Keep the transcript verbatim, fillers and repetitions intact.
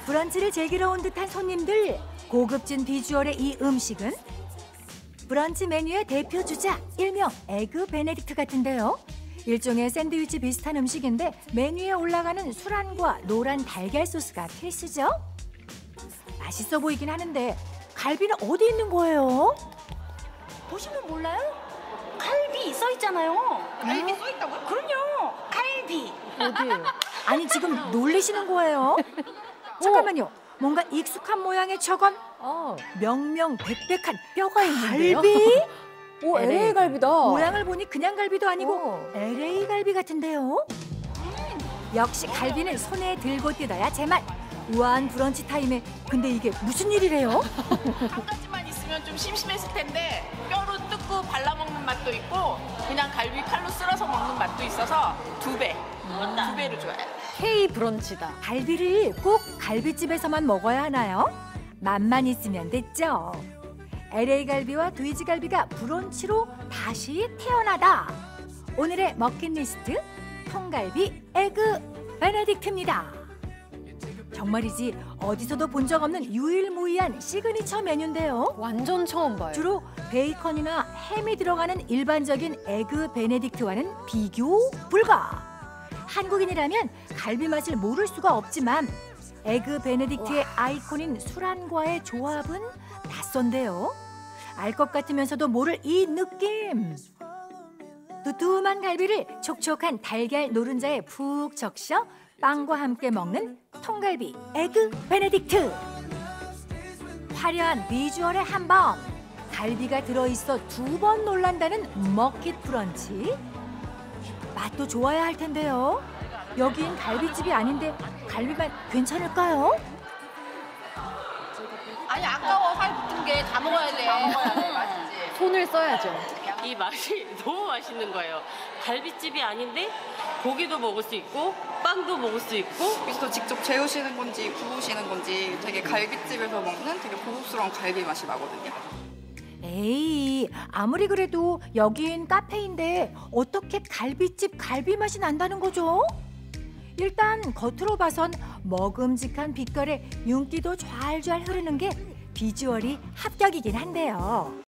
브런치를 즐기러 온 듯한 손님들, 고급진 비주얼의 이 음식은 브런치 메뉴의 대표 주자, 일명 에그 베네딕트 같은데요. 일종의 샌드위치 비슷한 음식인데 메뉴에 올라가는 술안과 노란 달걀 소스가 필수죠. 맛있어 보이긴 하는데 갈비는 어디 있는 거예요? 보시면 몰라요? 갈비 써 있잖아요. 갈비 써 있다고요? 그럼요. 갈비. 어디? 아니 지금 놀리시는 거예요? 잠깐만요. 뭔가 익숙한 모양의 저건 어. 명명백백한 뼈가 있는데요. 갈비? 오, 엘에이 갈비다. 모양을 보니 그냥 갈비도 아니고 어. 엘에이 갈비 같은데요. 역시 갈비는 손에 들고 뜯어야 제맛. 우아한 브런치 타임에 근데 이게 무슨 일이래요? 한 가지만 있으면 좀 심심했을 텐데 뼈로 뜯고 발라먹는 맛도 있고 그냥 갈비 칼로 쓸어서 먹는 맛도 있어서 두 배, 두 배로 좋아요. K 브런치다. 갈비를 꼭 갈비집에서만 먹어야 하나요? 맛만 있으면 됐죠. 엘에이 갈비와 돼지갈비가 브런치로 다시 태어나다. 오늘의 먹잇리스트 통갈비 에그 베네딕트입니다. 정말이지 어디서도 본 적 없는 유일무이한 시그니처 메뉴인데요. 완전 처음 봐요. 주로 베이컨이나 햄이 들어가는 일반적인 에그 베네딕트와는 비교 불가. 한국인이라면 갈비 맛을 모를 수가 없지만 에그 베네딕트의 아이콘인 술안과의 조합은 낯선데요. 알 것 같으면서도 모를 이 느낌. 두툼한 갈비를 촉촉한 달걀 노른자에 푹 적셔 빵과 함께 먹는 통갈비 에그 베네딕트. 화려한 비주얼의 한번, 갈비가 들어있어 두 번 놀란다는 먹잇 브런치. 맛도 좋아야 할 텐데요. 여긴 갈비집이 아닌데 갈비만 괜찮을까요? 아니 아까워 살 붙은 게 다 먹어야 돼. 다 먹어야 돼. 맛있지. 손을 써야죠. 이 맛이 너무 맛있는 거예요. 갈비집이 아닌데 고기도 먹을 수 있고 빵도 먹을 수 있고. 여기서 직접 재우시는 건지 구우시는 건지 되게 갈비집에서 먹는 되게 고급스러운 갈비 맛이 나거든요. 에이, 아무리 그래도 여긴 카페인데 어떻게 갈비집 갈비 맛이 난다는 거죠? 일단 겉으로 봐선 먹음직한 빛깔에 윤기도 좔좔 흐르는 게 비주얼이 합격이긴 한데요.